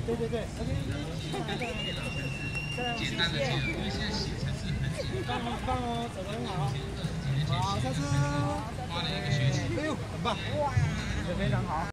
对对对，OK，再来，谢谢。棒哦棒哦，走得很好。好，下次。哎呦，很棒，哇，非常好。